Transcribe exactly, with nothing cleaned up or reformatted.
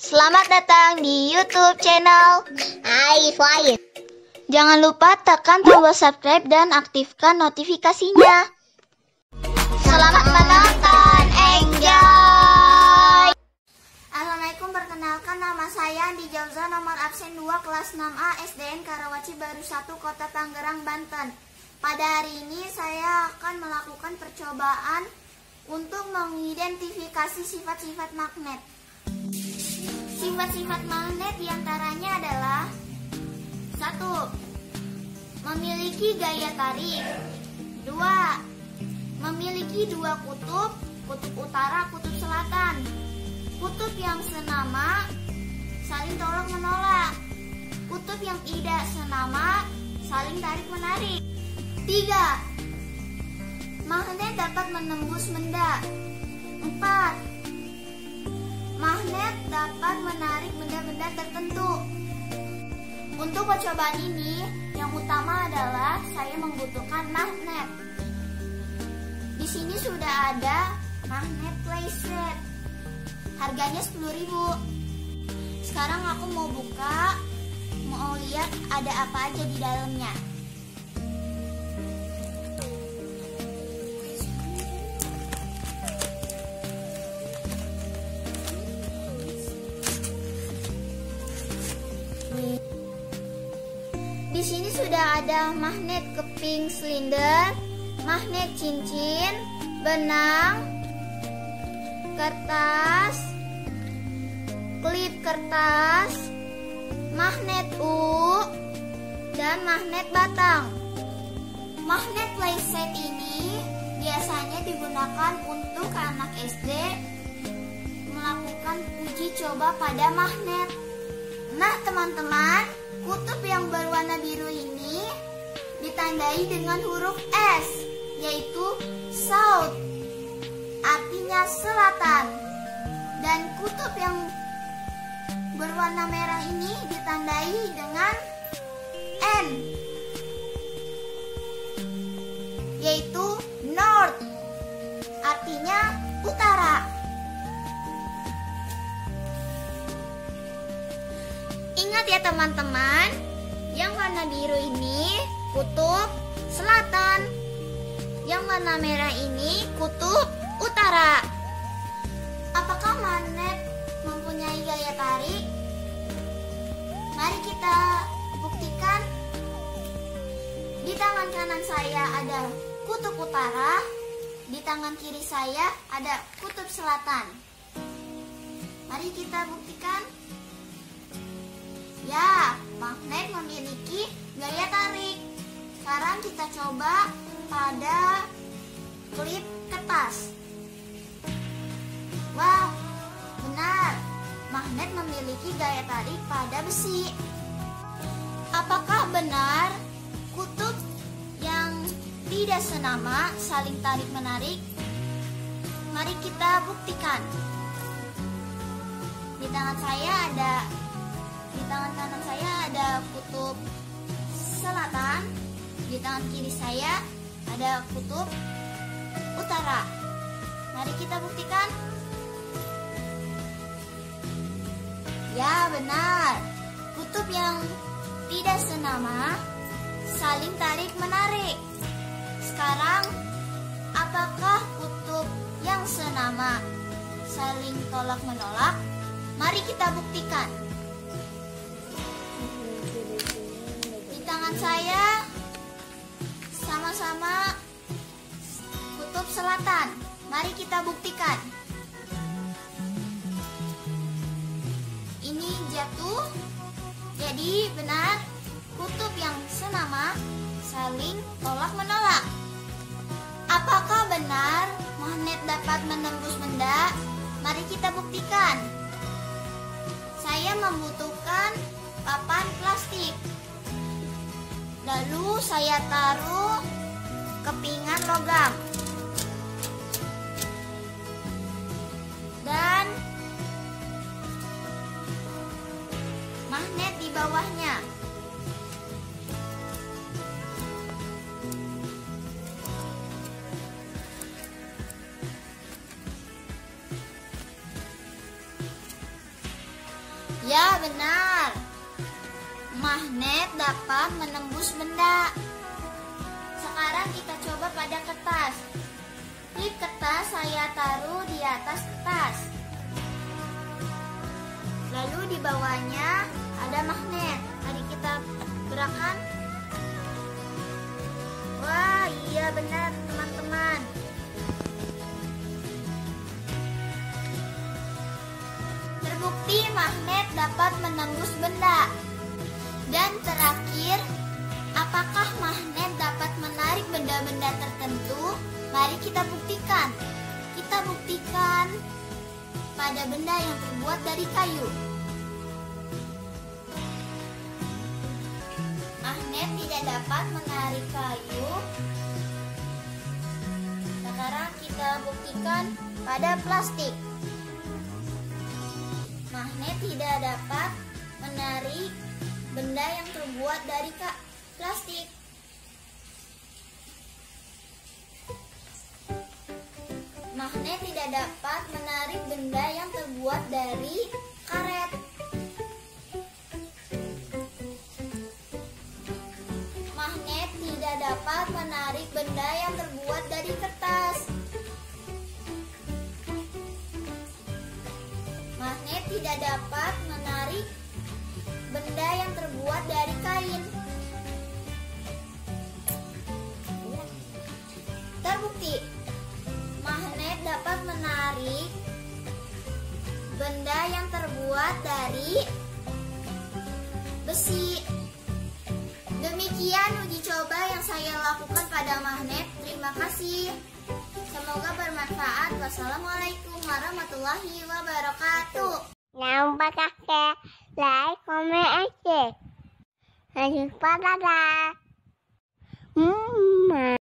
Selamat datang di YouTube channel iFlying. Jangan lupa tekan tombol subscribe dan aktifkan notifikasinya. Selamat menonton, enjoy! Assalamualaikum, perkenalkan nama saya Andi Jauza, nomor absen dua kelas enam A S D N Karawaci Baru satu, Kota Tangerang, Banten. Pada hari ini saya akan melakukan percobaan untuk mengidentifikasi sifat-sifat magnet. Sifat-sifat magnet diantaranya adalah satu. Memiliki gaya tarik. Dua. Memiliki dua kutub, kutub utara, kutub selatan. Kutub yang senama saling tolak menolak. Kutub yang tidak senama saling tarik menarik. Tiga. Magnet dapat menembus benda. Empat. Magnet dapat menarik benda-benda tertentu. Untuk percobaan ini, yang utama adalah saya membutuhkan magnet. Di sini sudah ada magnet playset. Harganya sepuluh ribu. Sekarang aku mau buka, mau lihat ada apa aja di dalamnya. Di sini sudah ada magnet keping silinder, magnet cincin, benang, kertas, klip kertas, magnet U, dan magnet batang. Magnet playset ini biasanya digunakan untuk anak S D melakukan uji coba pada magnet. Nah teman-teman, kutub yang berwarna biru ini ditandai dengan huruf S, yaitu south, artinya selatan. Dan kutub yang berwarna merah ini ditandai dengan N, yaitu north, artinya utara. Ingat ya teman-teman, yang warna biru ini kutub selatan, yang warna merah ini kutub utara. Apakah magnet mempunyai gaya tarik? Mari kita buktikan. Di tangan kanan saya ada kutub utara, di tangan kiri saya ada kutub selatan. Mari kita buktikan. Ya, magnet memiliki gaya tarik. Sekarang kita coba pada klip kertas. Wah, benar. Magnet memiliki gaya tarik pada besi. Apakah benar kutub yang tidak senama saling tarik-menarik? Mari kita buktikan. Di tangan saya ada Di tangan kanan saya ada kutub selatan, di tangan kiri saya ada kutub utara. Mari kita buktikan. Ya, benar. Kutub yang tidak senama saling tarik-menarik. Sekarang, apakah kutub yang senama saling tolak-menolak? Mari kita buktikan. Tangan saya sama-sama kutub selatan. Mari kita buktikan. Ini jatuh. Jadi benar, kutub yang senama saling tolak-menolak. Apakah benar magnet dapat menembus benda? Mari kita buktikan. Saya membutuhkan papan plastik. Lalu saya taruh kepingan logam dan magnet di bawahnya. Ya, benar. Magnet dapat menembus benda. Sekarang kita coba pada kertas. Klip kertas saya taruh di atas kertas. Lalu di bawahnya ada magnet. Mari kita gerakkan. Wah, iya benar teman-teman. Terbukti magnet dapat menembus benda. Dan terakhir, apakah magnet dapat menarik benda-benda tertentu? Mari kita buktikan. Kita buktikan pada benda yang terbuat dari kayu. Magnet tidak dapat menarik kayu. Sekarang kita buktikan pada plastik. Magnet tidak dapat menarik benda yang terbuat dari plastik. Magnet tidak dapat menarik benda yang terbuat dari karet. Magnet tidak dapat menarik benda yang terbuat dari kertas. Magnet tidak dapat menarik benda yang terbuat dari kain. Terbukti, magnet dapat menarik benda yang terbuat dari besi. Demikian uji coba yang saya lakukan pada magnet. Terima kasih. Semoga bermanfaat. Wassalamualaikum warahmatullahi wabarakatuh. Jangan lupa like, comment, and share. Sampai jumpa, dadah.